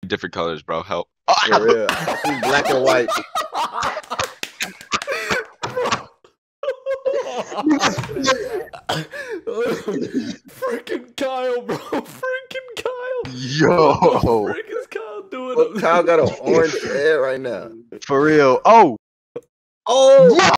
different colors, bro. Help. For real. I see black and white. Freaking Kyle, bro. Freaking Kyle. Yo. What the frick is Kyle doing? Kyle got an orange head right now. For real. Oh. Oh.